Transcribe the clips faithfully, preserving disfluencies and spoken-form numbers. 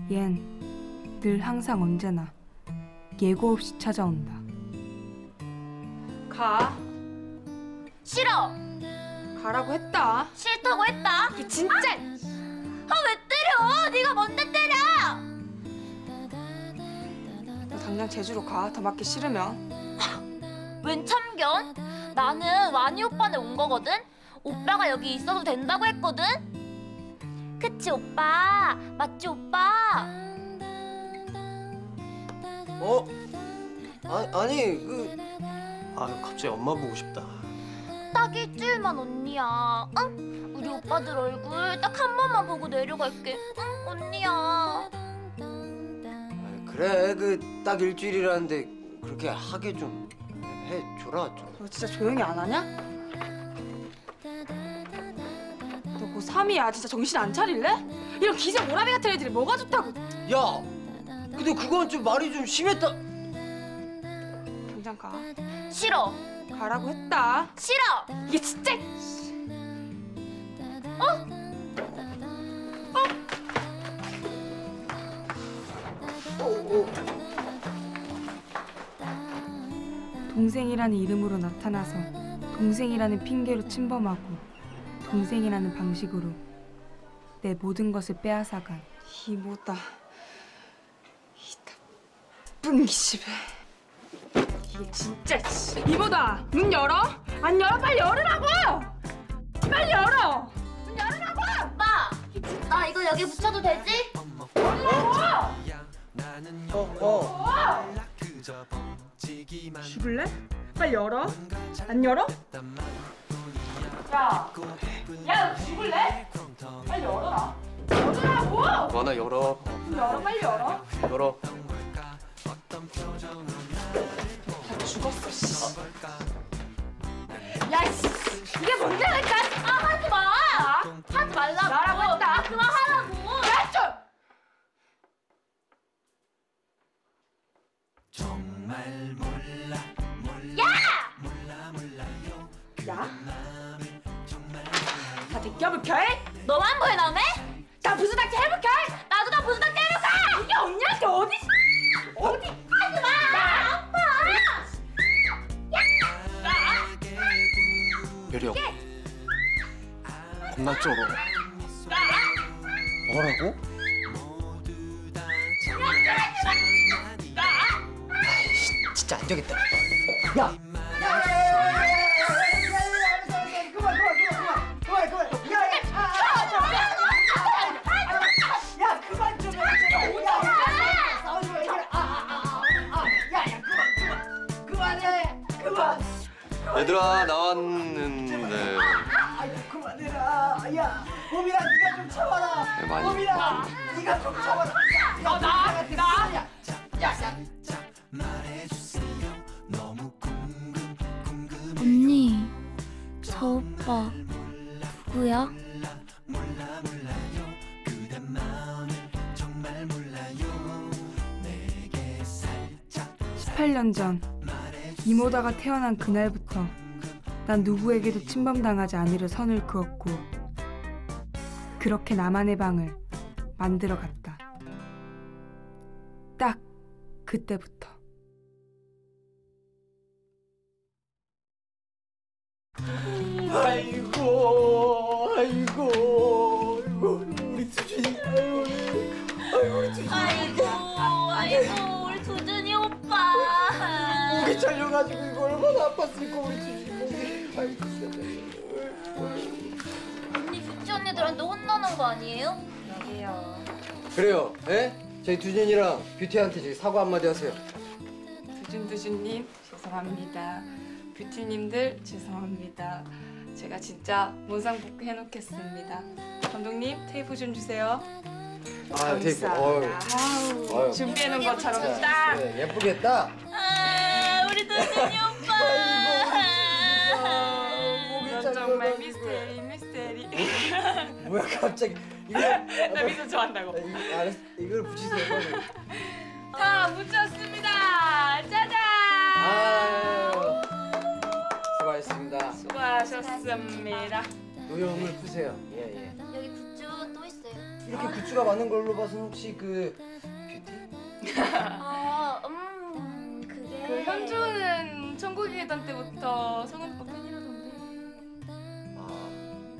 얜 늘 항상 언제나 예고 없이 찾아온다. 가. 싫어. 가라고 했다. 싫다고 했다. 이게 진짜. 아, 왜 때려? 네가 뭔데 때려? 너 당장 제주로 가. 더 맞기 싫으면. 웬 참견? 나는 와니 오빠네 온 거거든? 오빠가 여기 있어도 된다고 했거든? 그치 오빠? 맞지 오빠? 어? 아, 아니 그... 아 갑자기 엄마 보고 싶다. 딱 일주일만 언니야. 응? 우리 오빠들 얼굴 딱 한 번만 보고 내려갈게. 응? 언니야. 아, 그래 그 딱 일주일이라는데 그렇게 하게 좀 해줘라 좀. 너 진짜 조용히 안 하냐? 너 뭐 삼이야? 진짜 정신 안 차릴래? 이런 기생 오라비 같은 애들이 뭐가 좋다고? 야! 근데 그건 좀 말이 좀 심했다. 당장 가. 싫어. 가라고 했다. 싫어. 이게 진짜. 어? 어, 어. 동생이라는 이름으로 나타나서 동생이라는 핑계로 침범하고 동생이라는 방식으로 내 모든 것을 빼앗아간 이 뭐다. 이 나쁜 기집애. 이게 진짜. 이보다 문 열어? 안 열어? 빨리 열으라고! 빨리 열어! 문 열으라고! 오빠! 나 이거 여기 붙여도 되지? 열으라고! 어, 어. 죽을래? 빨리 열어. 안 열어? 야, 야, 너 죽을래? 빨리 열어라. 열으라고! 원아 열어. 열어, 빨리 열어. 열어. 다 죽었어, 씨. 야, 씨. 이게 뭔데니까? 아 하지 마! 하지 말라고! 나라고 했다. 아, 그만하라고! 야, 좀! 정말 몰라 몰라 야! 몰라 몰라요. 야? 다 대껴불켜, 해? 너만 보여 남해? 다 부수닥치 해볼게! 나도 다 무슨 딱 때려가! 이게 언니한테 어디? 어디? 하지 마! 아파! 별이 겁나 쩔어. 뭐라고? 아이씨, 진짜 안 되겠다. 야! 얘들아 나왔는데. 그만해라. 야, 봄이라 네가 좀 참아라. 네, 많이. 봄이라 네가 좀 참아라. 나, 나, 나. 야, 야, 언니, 저 오빠 누구야? 십팔 년 전 이모다가 태어난 그날부터 난 누구에게도 침범당하지 않으려 선을 그었고 그렇게 나만의 방을 만들어갔다. 딱 그때부터. 아이고, 아이고, 아이고, 우리 두준이, 아이고, 아이고, 우리 두준이. 아이고, 아이고, 우리 두준이 오빠. 목이 잘려가지고 이거 얼마나 아팠을까 우리 두준이 목이. 아이고, 언니 뷰티 언니들한테 혼나는 거 아니에요? 여기요. 그래요. 예? 저희 두준이랑 뷰티한테 저기 사과 한마디 하세요. 두준두준님 죄송합니다. 뷰티님들 죄송합니다. 제가 진짜 원상복구 해놓겠습니다. 감독님 테이프 좀 주세요. 아, 테이프. 어휴. 아우, 어휴. 준비해놓은 것처럼 자, 딱. 네, 예쁘게 딱. 아, 우리 두준이 오빠. 넌 정말 미스테리 미스테리. 뭐야 갑자기. 이거. 나 미소 좋아한다고. 이, 알았어. 이걸 붙이세요. 빨리. 다 묻혔습니다. 짜잔. 아유. 수고하셨습니다. 수고하셨습니다. 노염을 푸세요. 예, 예. 여기 굿즈 또 있어요. 이렇게 굿즈가 많은 걸로 봐서는 혹시 그 뷰티? 아, 음, 그게. 그 현주는 천국의 계단 때부터 성은 오빠 팬이라던데. 아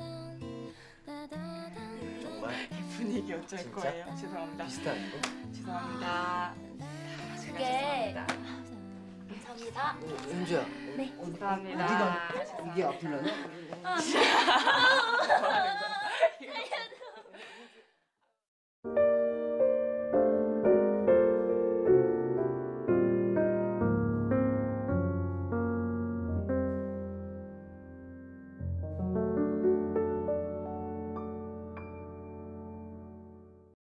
정말 분위기 어쩔 진짜? 거예요. 죄송합니다. 비슷한 거? 죄송합니다. 제가 그게. 죄송합니다. 감사합니다. 어, 현주야. 네. 어, 감사합니다. 어디가 이게 아플라나? 아.